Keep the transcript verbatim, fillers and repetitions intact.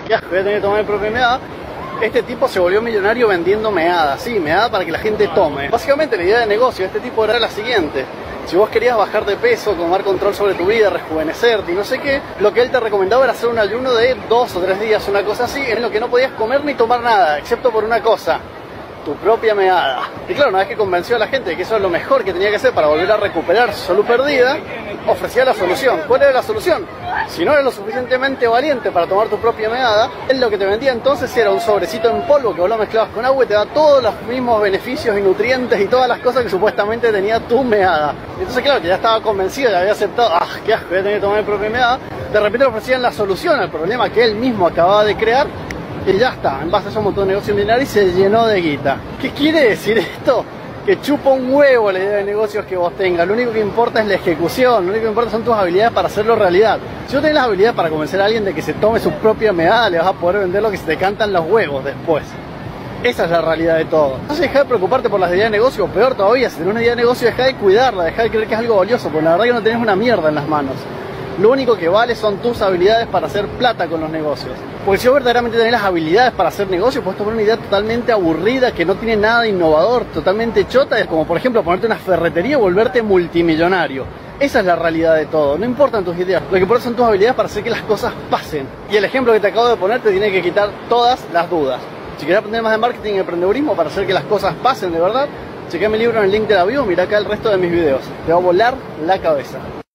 qué asco, voy a tener que tomar mi propia meada. Este tipo se volvió millonario vendiendo meada, sí, meada para que la gente tome. Básicamente la idea de negocio de este tipo era la siguiente: si vos querías bajar de peso, tomar control sobre tu vida, rejuvenecerte y no sé qué, lo que él te recomendaba era hacer un ayuno de dos o tres días, una cosa así, en lo que no podías comer ni tomar nada, excepto por una cosa: tu propia meada. Y claro, una vez que convenció a la gente de que eso es lo mejor que tenía que hacer para volver a recuperar su salud perdida, ofrecía la solución. ¿Cuál era la solución? Si no eres lo suficientemente valiente para tomar tu propia meada, él lo que te vendía entonces era un sobrecito en polvo que vos lo mezclabas con agua y te da todos los mismos beneficios y nutrientes y todas las cosas que supuestamente tenía tu meada. Entonces claro, que ya estaba convencido, ya había aceptado, ah, qué asco, voy a tener que tomar mi propia meada. De repente le ofrecían la solución al problema que él mismo acababa de crear y ya está, en base a eso montó un negocio millonario y se llenó de guita. ¿Qué quiere decir esto? Que chupa un huevo la idea de negocios que vos tengas. Lo único que importa es la ejecución, lo único que importa son tus habilidades para hacerlo realidad. Si vos tenés las habilidades para convencer a alguien de que se tome su propia meada, le vas a poder vender lo que se te cantan los huevos después. Esa es la realidad de todo. Entonces deja de preocuparte por las ideas de negocio, o peor todavía, si tenés una idea de negocio, deja de cuidarla, deja de creer que es algo valioso, porque la verdad que no tenés una mierda en las manos. Lo único que vale son tus habilidades para hacer plata con los negocios. Porque si vos verdaderamente tenés las habilidades para hacer negocios, puedes tomar una idea totalmente aburrida, que no tiene nada de innovador, totalmente chota, como por ejemplo ponerte una ferretería y volverte multimillonario. Esa es la realidad de todo, no importan tus ideas, lo que importa son tus habilidades para hacer que las cosas pasen. Y el ejemplo que te acabo de poner te tiene que quitar todas las dudas. Si querés aprender más de marketing y emprendedurismo para hacer que las cosas pasen de verdad, chequea mi libro en el link de la bio, mira acá el resto de mis videos. Te va a volar la cabeza.